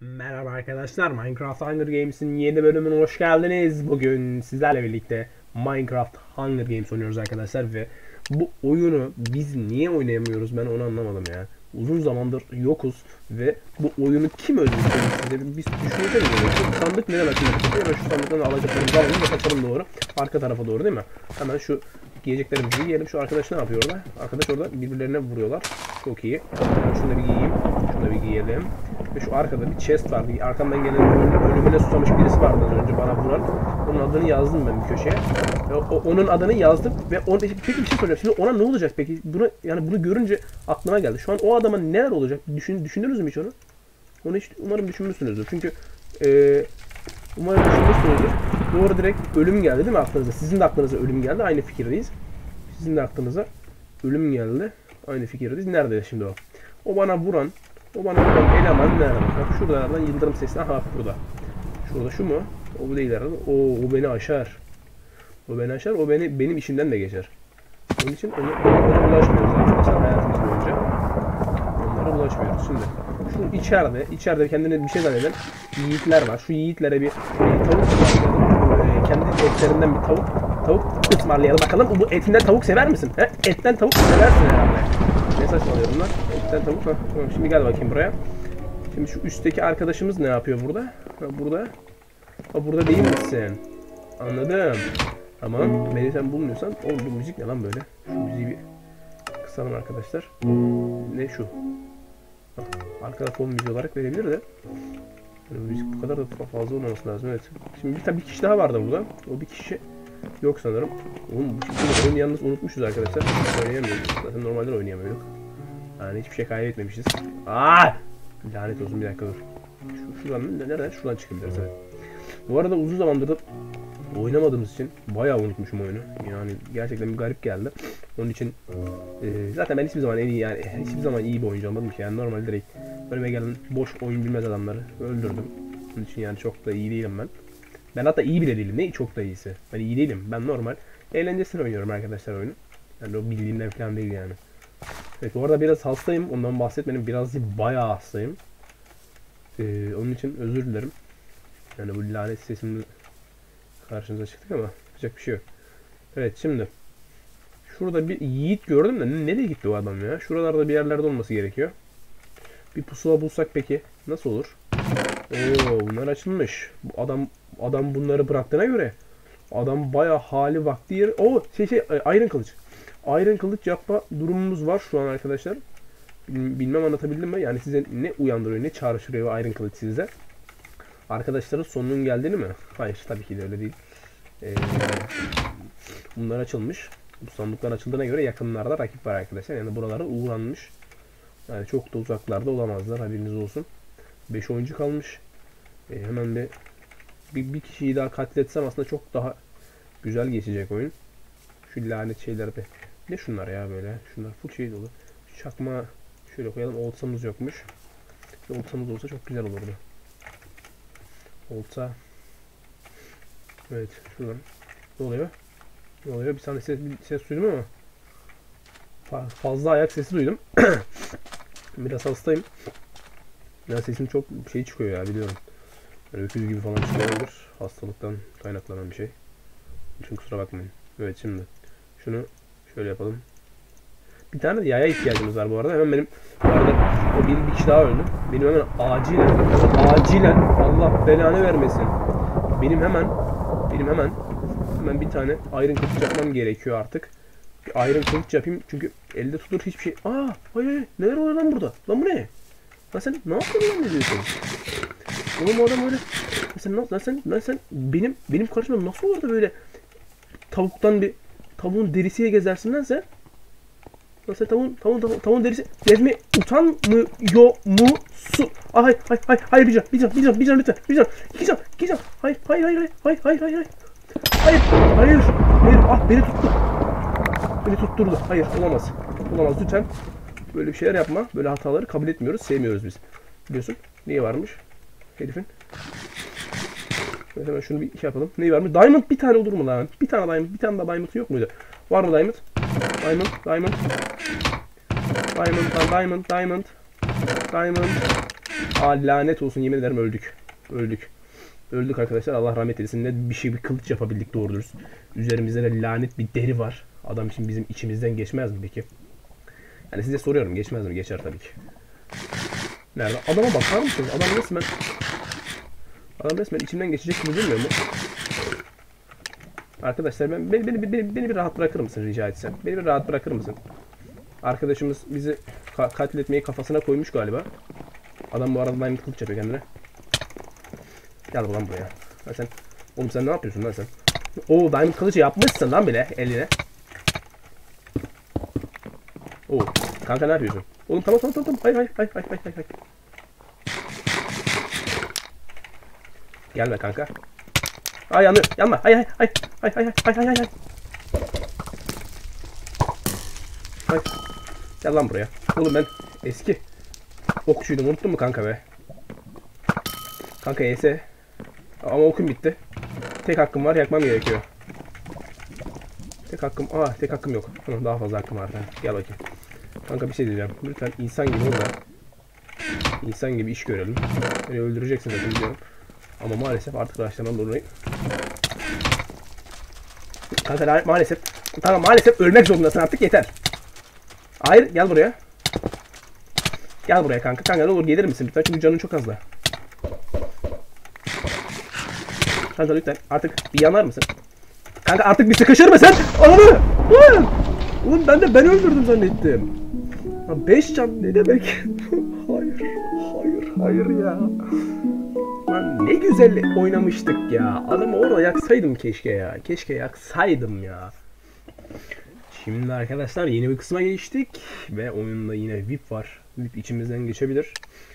Merhaba arkadaşlar, Minecraft Hunger Games'in yeni bölümüne hoş geldiniz. Bugün sizlerle birlikte Minecraft Hunger Games oynuyoruz arkadaşlar ve bu oyunu biz niye oynayamıyoruz ben onu anlamadım ya. Uzun zamandır yokuz ve bu oyunu kim öldürdü size biz düşünsenize. Şu sandık neden açılmak istiyor? Hemen şu sandıktan alacaklarımızı alalım ve kaçalım doğru. Arka tarafa doğru değil mi? Hemen şu giyeceklerimizi giyelim. Şu arkadaş ne yapıyor orada? Arkadaş orada birbirlerine vuruyorlar. Çok iyi. Şunu da bir giyeyim. Şunu da bir giyelim. Ve şu arkada bir chest vardı. Arkamdan gelen önümüne susamış birisi vardı az önce bana vuran. Onun adını yazdım ben bir köşeye. Onun adını yazdım ve peki bir şey soracağım. Şimdi ona ne olacak peki? Bunu görünce aklıma geldi. Şu an o adama neler olacak? Düşündünüz mü hiç onu? Onu hiç umarım düşünmüşsünüzdür. Çünkü umarım düşünmüşsünüzdür. Doğru direkt ölüm geldi değil mi aklınıza? Sizin de aklınıza ölüm geldi. Aynı fikirdeyiz. Sizin de aklınıza ölüm geldi. Aynı fikirdeyiz. Nerede şimdi o? O bana vuran eleman nerede? Bak şuradan yıldırım sesli. Aha burada. Şurada şu mu? O bu değil herhalde. O beni aşar. O beni aşar. O benim işimden de geçer. Onun için onlara bulaşmıyoruz arkadaşlar hayatımız boyunca. Onlara bulaşmıyoruz. Şimdi şu içeride kendine bir şey zanneden yiğitler var. Şu yiğitlere bir tavuk ısmarlayalım. Kendi etlerinden bir tavuk ısmarlayalım. Bakalım bu etinden tavuk sever misin? He? Etten tavuk seversin herhalde. Ne saçmalıyorum lan? Etten tavuk. Ha. Şimdi gel bakayım buraya. Şimdi şu üstteki arkadaşımız ne yapıyor burada? Burada. Burada değil misin? Anladım. Tamam. Beni sen bulmuyorsan. Oğlum bu müzik ne lan böyle? Şu müziği bir kısalım arkadaşlar. Ne şu? Arkada fon müziği olarak verebilir de. Yani müzik bu kadar da fazla olmaması lazım. Evet. Şimdi bir kişi daha vardı burada. O bir kişi yok sanırım. Oğlum bu oyunu yalnız unutmuşuz arkadaşlar. Oynayamıyoruz. Zaten normalde oynayamıyorduk. Yani hiçbir şey kaybetmemişiz. Lanet olsun bir dakika dur. Şuradan nereden? Şuradan çıkabiliriz evet. Bu arada uzun zamandır da oynamadığımız için bayağı unutmuşum oyunu. Yani gerçekten bir garip geldi. Onun için zaten ben hiçbir zaman hiçbir zaman iyi bir oyuncu olmadım ki. Yani normalde direkt önüme gelen boş oyun bilmez adamları öldürdüm. Onun için yani çok da iyi değilim ben. Ben hatta iyi bile değilim. Ne çok da iyisi. Ben iyi değilim. Ben normal eğlencesine oynuyorum arkadaşlar oyunu. Yani o bildiğimden falan değil yani. Evet bu arada biraz hastayım. Ondan bahsetmedim. Biraz değil bayağı hastayım. Onun için özür dilerim. Yani bu lanet sesimle karşınıza çıktık ama yapacak bir şey yok. Evet şimdi. Şurada bir yiğit gördüm de nereye gitti o adam ya? Şuralarda bir yerlerde olması gerekiyor. Bir pusula bulsak peki nasıl olur? Bunlar açılmış. Bu adam bunları bıraktığına göre adam bayağı hali vakti yeri. Iron kılıç. Iron kılıç yapma durumumuz var şu an arkadaşlar. Bilmem anlatabildim mi? Yani size ne uyandırıyor, ne çağrıştırıyor Iron kılıç size? Arkadaşların sonunun geldiğini mi? Hayır, tabii ki de öyle değil. Bunlar açılmış. Bu sandıklar açıldığına göre yakınlarda rakip var arkadaşlar. Yani buralara uğranmış. Yani çok da uzaklarda olamazlar. Haberiniz olsun. 5 oyuncu kalmış. Hemen bir kişiyi daha katletsem aslında çok daha güzel geçecek oyun. Şu lanet şeyler de. Ne şunlar ya böyle? Şunlar full şey dolu. Çakma şöyle koyalım. Oltamız yokmuş. Oltamız olsa çok güzel olurdu. Olta. Evet şuradan. Ne oluyor? Ne oluyor? Bir tane ses duydum ama fazla ayak sesi duydum. Biraz hastayım. Ya sesim çok şey çıkıyor ya biliyorum. Böyle öküz gibi falan çıkıyordur. Hastalıktan kaynaklanan bir şey. Için kusura bakmayın. Evet şimdi şunu şöyle yapalım. Bir tane de yaya ihtiyacımız var bu arada. Hemen benim bu arada o bir kişi daha öldü. Benim hemen acilen Allah belanı vermesin. Benim hemen bir tane iron kılıç yapmam gerekiyor artık. Bir iron kılıç yapayım çünkü elde tutulur hiçbir şey. Hayır neler oluyor lan burada? Lan bu ne? Lan sen ne yaptın lan ne diyorsun? Oğlum o adam öyle. Lan sen benim karşımda nasıl olur da böyle tavuğun derisiyle gezersin lan sen? Lan sen tavuğun derisi gezmeye utanmıyor musun? Hayır bir can lütfen. Bir can. Hayır. Beni tutturdu. Hayır olamaz lütfen. Böyle bir şeyler yapma. Böyle hataları kabul etmiyoruz. Sevmiyoruz biz. Biliyorsun. Neyi varmış? Herifin. Hemen şunu bir yapalım. Neyi varmış? Diamond bir tane olur mu lan? Bir tane daha diamond yok muydu? Var mı diamond? Diamond. Lanet olsun, yemin ederim öldük. Öldük. Öldük arkadaşlar, Allah rahmet eylesin. Ne bir kılıç yapabildik doğru dürüst. Üzerimizde de lanet bir deri var. Adam için bizim içimizden geçmez mi peki? Yani size soruyorum, geçmez mi? Geçer tabii ki. Nerede? Adama bakar mısınız? Adam resmen içimden geçecek gibi durmuyor mu? Arkadaşlar beni bir rahat bırakır mısın rica etsem? Beni bir rahat bırakır mısın? Arkadaşımız bizi katletmeyi kafasına koymuş galiba. Adam bu arada diamond kılıç yapıyor kendine. Gel ulan buraya. Ha sen, oğlum sen ne yapıyorsun lan sen? Oo, diamond kılıcı yapmışsın lan bile eline. Oo, kanka ne yapıyorsun? Oğlum tamam. Hayır. Gelme kanka. Ay yanma. Hay. Gel lan buraya. Oğlum ben eski okçuydum, unuttun mu kanka be? Kanka ES. Ama okum bitti. Tek hakkım var, yakmam gerekiyor. Tek hakkım yok. Daha fazla hakkım var ben. Gel bakayım. Kanka bir şey diyeceğim. Lütfen insan gibi ol da. İnsan gibi iş görelim. Beni öldüreceksin zaten biliyorum. Ama maalesef artık rahatsızlanan dolayı. Kanka maalesef. Tamam, maalesef ölmek zorundasın artık, yeter. Hayır, gel buraya. Gel buraya kanka. Kanka ne olur gelir misin lütfen, çünkü canın çok az da. Kanka lütfen artık bir yanar mısın? Kanka artık bir sıkışır mısın? Ananı! Oğlum ben öldürdüm zannettim. 5 can ne demek? Hayır ya. Lan ne güzel oynamıştık ya. Adamı orada yaksaydım keşke ya. Keşke yaksaydım ya. Şimdi arkadaşlar yeni bir kısma geçtik. Ve oyunda yine VIP var. VIP içimizden geçebilir.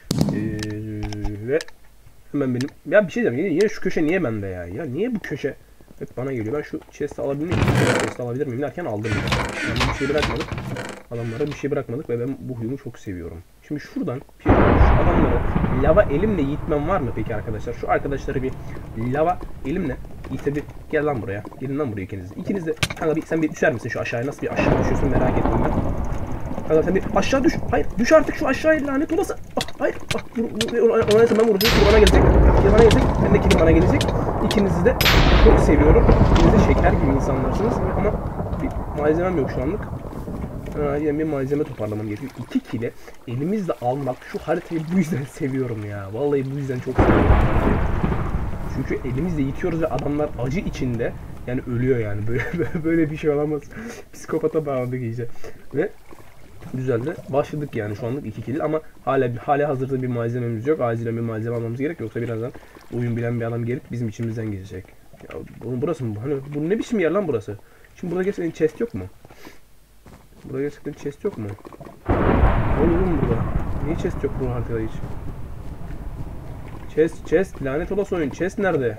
Ve hemen benim... Ya bir şey diyeceğim. Yine şu köşe niye bende ya? Ya niye bu köşe hep bana geliyor? Ben şu chest'i alabilir miyim? Chest'i alabilir miyim derken aldım. Yani bir şey bırakmadık. Adamlara bir şey bırakmadık ve ben bu huyumu çok seviyorum. Şimdi şuradan şu adamları lava elimle yiğitmem var mı peki arkadaşlar? Şu arkadaşları bir lava elimle bir gel lan buraya. Gelin lan buraya ikiniz. İkiniz de kanka sen bir düşer misin şu aşağıya? Nasıl bir aşağı düşüyorsun merak ettim ben. Kanka sen bir aşağı düş. Hayır, düş artık şu aşağıya, lanet olası. Hayır. Ona neyse ben vuracağım. Bana gelecek. Bana gelecek. Ben de kilim bana gelecek. İkinizi de çok seviyorum. İkiniz de şeker gibi insanlarsınız. Ama bir malzemem yok şu anlık. Yani bir malzeme toparlamam gerekiyor. 2 kile elimizle almak, şu haritayı bu yüzden seviyorum ya. Vallahi bu yüzden çok seviyorum. Çünkü elimizle yitiyoruz ve adamlar acı içinde yani ölüyor yani. Böyle bir şey olamaz. Psikopata bağladık iyice. Ve güzel de başladık yani şu anlık 2 kill ama hala hazırda bir malzememiz yok. Acilen bir malzeme almamız gerek, yoksa birazdan oyun bilen bir adam gelip bizim içimizden geçecek. Ya burası mı? Hani bu ne biçim yer lan burası? Şimdi burada gerçekten chest yok mu? Burada gerçekten chest yok mu? Oğlum burada. Niye chest yok bu haritada hiç? Chest. Lanet olası oyun. Chest nerede?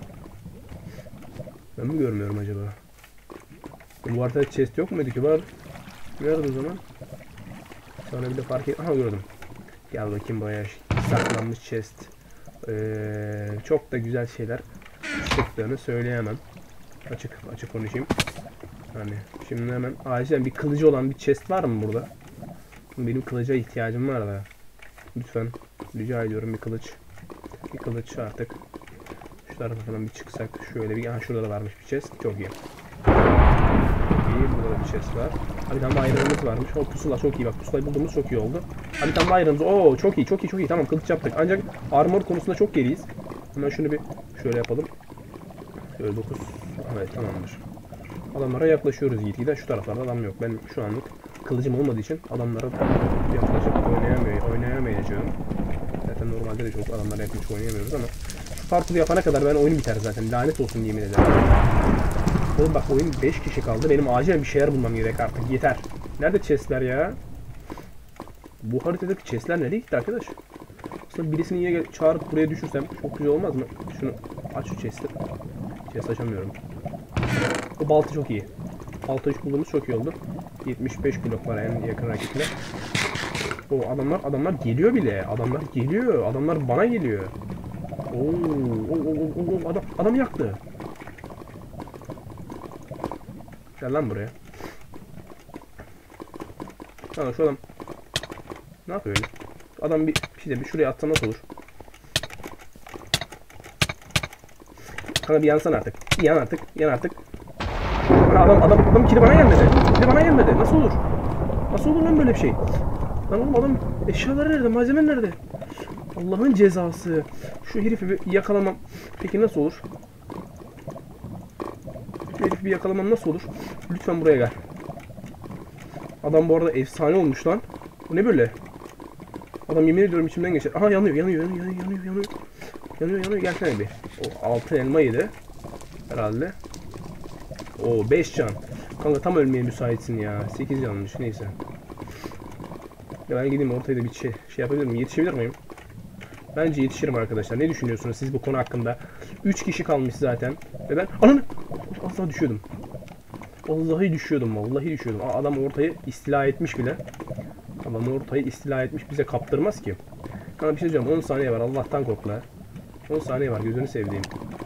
Ben mi görmüyorum acaba? Bu haritada chest yok muydu ki? Var. Nerede o zaman? Sonra bir de fark et. Aha gördüm. Gel bakayım buraya. Saklanmış chest. Çok da güzel şeyler çıktığını söyleyemem. Açık konuşayım. Hani şimdi hemen acilen bir kılıcı olan bir chest var mı burada? Benim kılıca ihtiyacım var da. Lütfen rica ediyorum bir kılıç. Bir kılıç artık. Şu tarafa falan bir çıksak. Şöyle bir, şurada da varmış bir chest. Çok iyi. Burada da bir chest var. Bir tane ayrımımız varmış. O pusula çok iyi, bak pusulayı bulduğumuz çok iyi oldu. Bir tane ayrımımız. Oo çok iyi. Tamam, kılıç yaptık. Ancak armor konusunda çok geriyiz. Hemen şunu bir şöyle yapalım. Şöyle 9. Evet, tamamdır. Adamlara yaklaşıyoruz gitgide. Şu taraflarda adam yok. Ben şu anlık kılıcım olmadığı için adamlara yaklaşıp oynayamayacağım. Zaten normalde de çok adamlara yaklaşıp oynayamıyoruz ama şu parkuru yapana kadar ben oyun biter zaten. Lanet olsun yemin ederim. Oğlum bak, oyun 5 kişi kaldı. Benim acilen bir şeyler bulmam gerek artık. Yeter. Nerede chestler ya? Bu haritadaki chestler nereye gitti arkadaş? Aslında birisini yine çağırıp buraya düşürsem çok güzel olmaz mı? Şunu aç, şu chest'i. Chest açamıyorum. Bu balta çok iyi. Balta 3 bulduğumuz çok iyi oldu. 75 blok var en yakın rakiple. O adamlar geliyor bile. Adamlar geliyor. Adamlar bana geliyor. Oo, adam yaktı. Gel lan buraya. Şu adam ne yapıyor öyle? Adam bir şey de bir şuraya atsa nasıl olur? Kanka bir yansana artık. Yan artık. Yan artık. Adam kili bana gelmedi. Kili bana gelmedi. Nasıl olur? Nasıl olur lan böyle bir şey? Lan oğlum adam eşyaları nerede? Malzeme nerede? Allah'ın cezası. Şu herifi bir yakalamam. Peki nasıl olur? Şu herifi bir yakalamam nasıl olur? Lütfen buraya gel. Adam bu arada efsane olmuş lan. Bu ne böyle? Adam yemin ediyorum içimden geçer. Aha yanıyor. Yanıyor. Gelsene bir. O 6 elma yedi. Herhalde. O 5 can. Kanka tam ölmeye müsaitsin ya. 8 canmış neyse. Ya ben gideyim ortaya da bir şey yapabilir miyim? Yetişebilir miyim? Bence yetişirim arkadaşlar. Ne düşünüyorsunuz siz bu konu hakkında? 3 kişi kalmış zaten. Ve ben... Ananı! Az daha düşüyordum. Vallahi düşüyordum. Adam ortayı istila etmiş bile. Adam ortayı istila etmiş. Bize kaptırmaz ki. Kanka bir şey diyeceğim. 10 saniye var. Allah'tan kork la. 10 saniye var. Gözünü sevdiğim.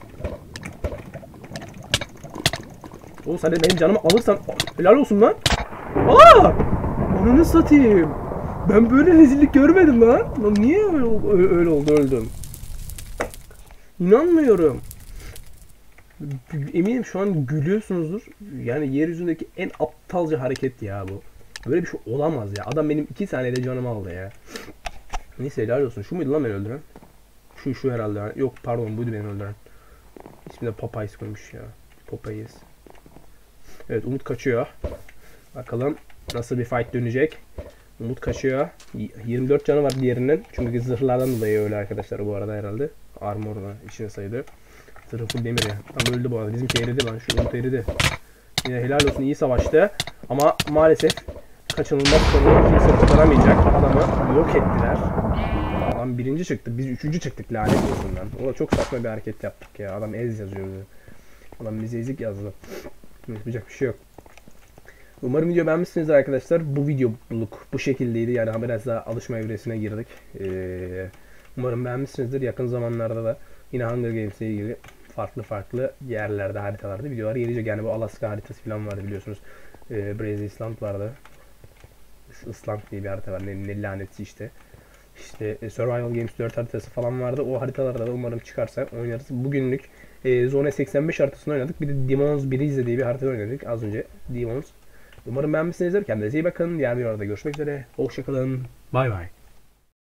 Oğlum sen de benim canımı alırsan... Helal olsun lan. Aa! Ananı satayım. Ben böyle rezillik görmedim lan. Lan niye öyle oldu öldüm? İnanmıyorum. Eminim şu an gülüyorsunuzdur. Yani yeryüzündeki en aptalca hareket ya bu. Böyle bir şey olamaz ya. Adam benim 2 saniyede canımı aldı ya. Neyse helal olsun. Şu muydu lan beni öldüren? Şu herhalde. Yok pardon buydu beni öldüren. İsmi de Popeyes koymuş ya. Popeyes. Evet Umut kaçıyor. Bakalım nasıl bir fight dönecek. Umut kaçıyor. 24 canı var diğerinin. Çünkü zırhlardan dolayı öyle arkadaşlar bu arada herhalde. Armor'la içine sayılıyor. Zırhı full demir ya. Tam öldü bu arada. Bizimki eridi lan. Şu Umut eridi. Yine helal olsun iyi savaştı. Ama maalesef kaçınılmaz sonu kimse kurtaramayacak. Adamı yok ettiler. Adam birinci çıktı. Biz üçüncü çıktık lanet olsun lan. O da çok saçma bir hareket yaptık ya. Adam ez yazıyor bize. Adam bize ezik yazdı. Yapacak bir şey yok. Umarım video beğenmişsinizdir arkadaşlar. Bu videoluk bu şekildeydi. Yani biraz daha alışma evresine girdik. Umarım beğenmişsinizdir. Yakın zamanlarda da yine Hunger Games ile ilgili farklı yerlerde, haritalarda videolar gelecek. Yani bu Alaska haritası falan vardı biliyorsunuz. Brazil Island vardı. Island diye bir harita var. Ne lanetsi işte. İşte Survival Games 4 haritası falan vardı. O haritalarda da umarım çıkarsa oynarız. Bugünlük Zone 85 haritasını oynadık. Bir de Demons Bridge diye bir harita oynadık. Az önce Demons. Umarım beğenmişsinizdir. Kendinize iyi bakın. Diğer videolarda görüşmek üzere. Hoşçakalın. Bay bay.